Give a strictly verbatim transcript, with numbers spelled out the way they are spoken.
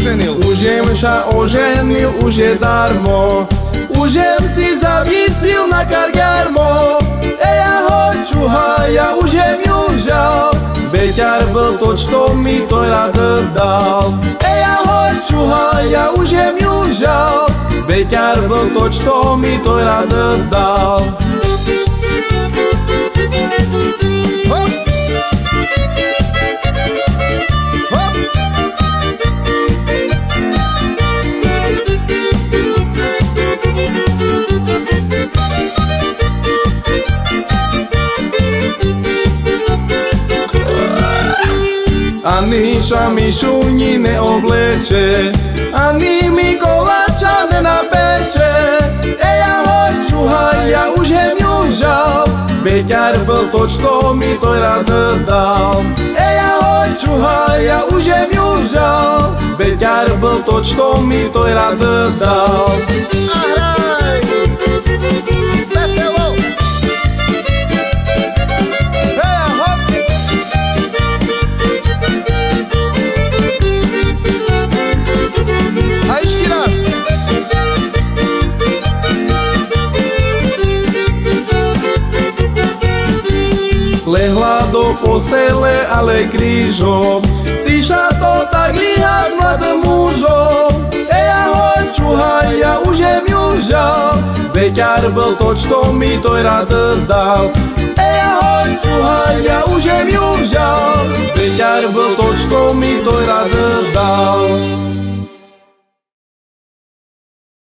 oženil. Už jem sa oženil, už je darmo. Už jem si zavisil na kargarmo. Ej, ahoj, čuhaja, už jem ju žal. Beťar byl to, čo mi to rád dal. Ej, ahoj, čuhaja, už jem ju žal. Beťar byl to, čo mi to rád dal. Hop! Hop! Ani sa mi šuní neobleče, ani mi koláča nenapeče. Ej, ahoj, čuhaja, už jem ju žal. Beťar byl to, čo mi to rád dal. Ej, ahoj, čuhaja, už jem ju žal. Beťar byl to, čo mi to rád dal. A hraj! Veselo! Hej, hop! A ešte raz! Lehla do postele, ale krížom, ciša to tak líha s mladým mužom. Ej, ahoj, čuhaja, už jem ju žal. Beťar byl to, čo mi to rád dal. Ej, ahoj, čuhaja, už jem ju žal. Beťar byl to, čo mi to rád dal.